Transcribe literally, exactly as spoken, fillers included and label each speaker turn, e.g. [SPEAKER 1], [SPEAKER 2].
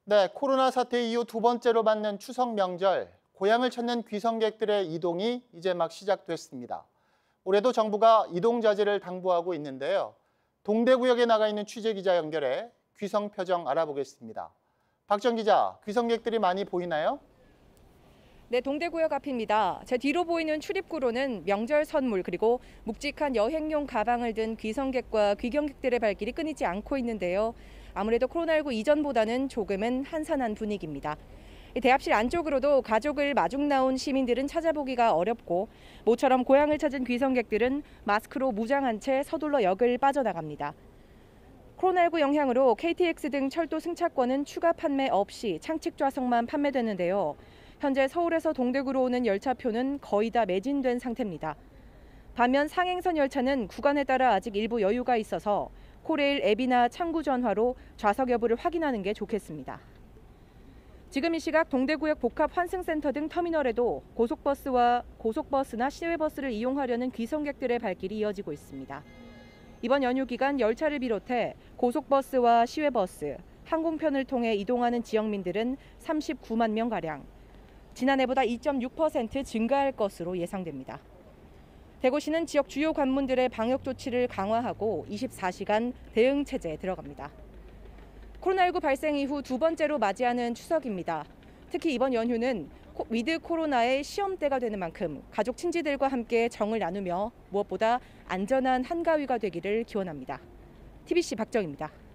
[SPEAKER 1] 네, 코로나 사태 이후 두 번째로 맞는 추석 명절, 고향을 찾는 귀성객들의 이동이 이제 막 시작됐습니다. 올해도 정부가 이동 자제를 당부하고 있는데요. 동대구역에 나가 있는 취재기자 연결해 귀성 표정 알아보겠습니다. 박정 기자, 귀성객들이 많이 보이나요?
[SPEAKER 2] 네, 동대구역 앞입니다. 제 뒤로 보이는 출입구로는 명절 선물 그리고 묵직한 여행용 가방을 든 귀성객과 귀경객들의 발길이 끊이지 않고 있는데요. 아무래도 코로나십구 이전보다는 조금은 한산한 분위기입니다. 대합실 안쪽으로도 가족을 마중 나온 시민들은 찾아보기가 어렵고 모처럼 고향을 찾은 귀성객들은 마스크로 무장한 채 서둘러 역을 빠져나갑니다. 코로나십구 영향으로 케이티엑스 등 철도 승차권은 추가 판매 없이 창칙 좌석만 판매되는데요. 현재 서울에서 동대구로 오는 열차표는 거의 다 매진된 상태입니다. 반면 상행선 열차는 구간에 따라 아직 일부 여유가 있어서 코레일 앱이나 창구 전화로 좌석 여부를 확인하는 게 좋겠습니다. 지금 이 시각 동대구역 복합 환승센터 등 터미널에도 고속버스와 고속버스나 시외버스를 이용하려는 귀성객들의 발길이 이어지고 있습니다. 이번 연휴 기간 열차를 비롯해 고속버스와 시외버스, 항공편을 통해 이동하는 지역민들은 삼십구만 명가량, 지난해보다 이 점 육 퍼센트 증가할 것으로 예상됩니다. 대구시는 지역 주요 관문들의 방역 조치를 강화하고 이십사 시간 대응 체제에 들어갑니다. 코로나십구 발생 이후 두 번째로 맞이하는 추석입니다. 특히 이번 연휴는 위드 코로나의 시험대가 되는 만큼 가족 친지들과 함께 정을 나누며 무엇보다 안전한 한가위가 되기를 기원합니다. 티비씨 박정입니다.